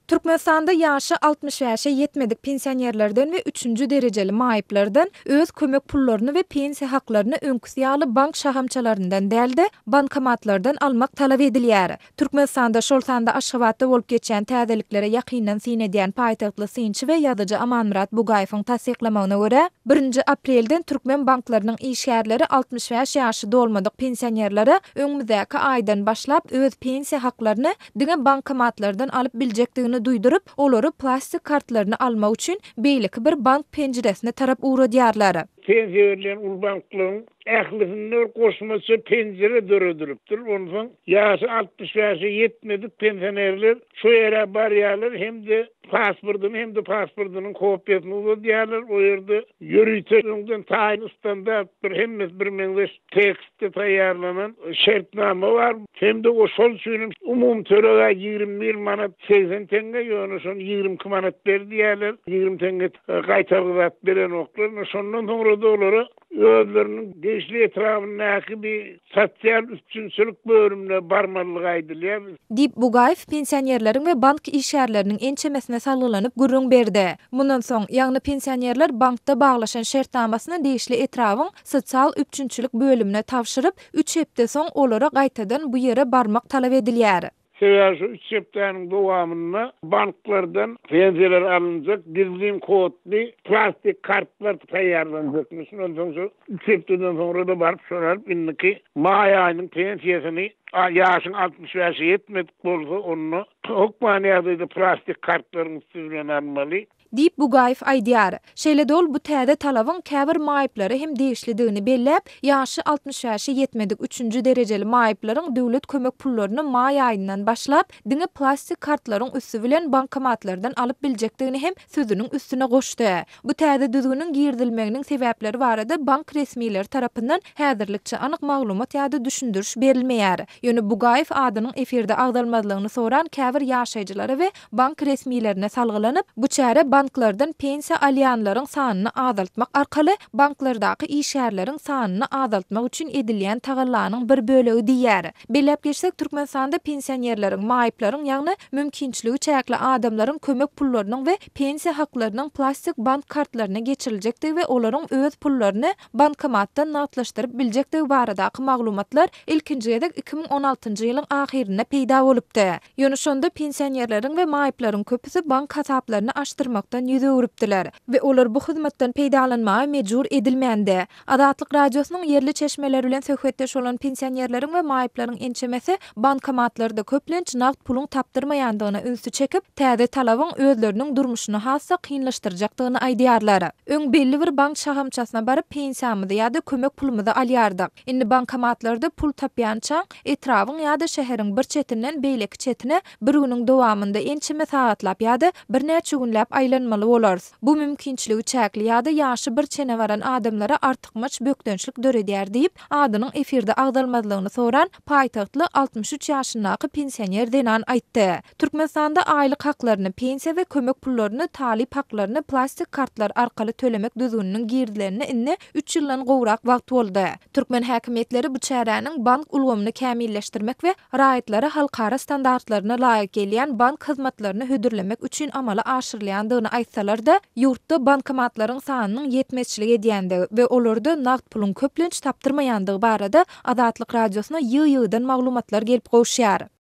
Türkmenistanda ýaşy 60 ýaşa ýetmedik pensionerlerden we 3-nji derejeli maýyplardan öz kömek pullaryny we pensiýa haklaryny öňküsýaly bank şahamçalaryndan däldi, bankomatlardan almak talap edilýär. Türkmenistanda şol sanda Aşgabatda bolup geçen täzeliklere ýakyndan sinedýän paýtagtly synçy we ýazyjy Amanmurat Bugaýewiň tasdiklamagyna görä, 1 aprelden türkmen banklarynyň işgärleri 65 ýaşy dolmadyk pensionerlere öňümüzdäki aýdan başlap öz pensiýa haklaryny diňe bankomatlardan alyp biljekdigini duydurup, olary plastik kartlaryny almak üçin beýleki bir bank penjiresine tarap uğradýarlar. Pensiýerlerin ulbanklaryň ählisinde goşmasy penjere döredüripdir. Ondan ýaşy 60 ýaşa ýetmedik pensionerler şu ýere barýarlar hemde pasportynyň kopýasyny uzatýarlar. O ýerde ýörüýtünden taýin standart bir hemmes bir meňzeş tekstde taýýarlanan şertnama bar. Hemde o şol üçin umum törege 21 manat 80 tenge ýöne şon 22 manat berdiýärler. 20 tenge gaýtargyp beren oklar. Şondan soňra dolary özlerinin geçli etrafındaki bir sosyal üstünçülük bölümüne barmalyk aýdylýar. Dip Bugaýew pensionerleriň we bank işgärleriniň ençemesine salgylanyp gurrun berdi. Mundan soň ýagny pensionerler bankda baglaşan şertnamasyny deýişli etrawyň sosial üstünçülük bölümüne tapşyryp 3 hepde soň olara gaýtadan bu ýere barmak talap edilýär. Şu 3 hepdeniň dowamynda banklardan pensiýeler alınjak, gizlim kodly plastik kartlar taýýarlanjak. Ondan soň 3 hepdeden soňra da barıp soraryp inniki maý aýynyň pensiýasyny ýaşyň 60 ýaşa ýetmedik bolsa onu hokmanýada plastik kartlaryň üstüne almaly. Dip Bugaýew aýdýar. Şeýle dol bu täze talabyň käbir maýyplary hem deýişlidigini belläp, ýaşy 60 ýaşa ýetmedik 3-nji derejeli maýyplaryň döwlet kömek pullaryny maý aýyndan başlap, diňe plastik kartlaryň üstü bilen bankomatlardan alyp biljekdigini hem sözüniň üstüne goşdy. Bu täze düzgünün girdilmeginiň sebäpleri barada bank resmiýetleri tarapyndan häzirlikçe anyk maglumat ýa-da düşündiriş berilmeýär. Ýöne Bugaýew adynyň efirde agdalmadygyny soran käbir ýaşaýjylary we bank resmiýetlerine salgylanyp, bu çäre banklardan pensiýa alýanlaryň sanyny azaltmak arkaly banklardaky işgärleriň sanyny azaltmak üçin edilýän tagallanyň bir bölegi diýär. Belläp geçsek Türkmenistanda pensionerleriň maýyplaryň ýagny mümkinçiligi çäkli adamlaryň kömek pullarynyň we pensiýa haklarynyň plastik bank kartlaryna geçiriljekdigi we olaryň öz pullaryny bankomatdan nagdlaşdyryp biljekdigi baradaky maglumatlar ilkinji ýerde 2016-njy ýylyň ahirine peýda bolupdy. Ýöne şonda pensionerleriň we maýyplaryň köpüsi bank hasaplaryny açdyrmak ýüze urupdylar we olar bu hyzmatdan peýdalanmagy mejbur edilmände. Adatlyk radiosynyň yerli çeşmeleri bilen söhbetdeş bolan pensionerleriň we maýyplaryň ençemesi bankomatlarda köplenç nagd puluň tapdyrmaýandygyna ünsü çekip, täze talabyň özleriniň durmuşyny hassa kynlaşdyrjakdygyny aýdýarlar. Öň belli bir bank şahamçasyna baryp pensiýamyzy ýa-da kömek pulumuzy alýardyk. Indi bankomatlarda pul tapýança etrawyň ýa-da şäheriň bir çetinden beýleki çetine bir güniň dowamynda ençeme sagatlap ýa-da bir näçe günläp aýlanmaly bolars. Bu mümkinçiligi çäkli ýa-da ýaşy bir çene baran adamlara artykmaç bökdönçlik döredýär diýip adynyň efirde agdalmadygyny soran paýtagtly 63 ýaşyndaky pensioner denan aýtdy. Türkmenistanda aýlyk haklaryny, pensiýa we kömek pullaryny, talip haklaryny plastik kartlar arkaly tölemek düzgüniniň girdilerini inni 3 ýyldan gowrak wagt boldy. Türkmen häkimetleri bu çäräniň bank ulgamyny kämilleşdirmek we raýatlary halkara standartlaryna laýyk gelýän bank hyzmatlaryny hödürlemek üçin amala aşyrylýandygyny aýtsalar-da, ýurtda bankomatlaryň sanynyň ýetmezçilik edýändigi we olarda nagd pulun köplenç tapdyrmaýandygy barada Adatlyk radiosyna ýygy-ýygydan maglumatlar gelip gowşýar.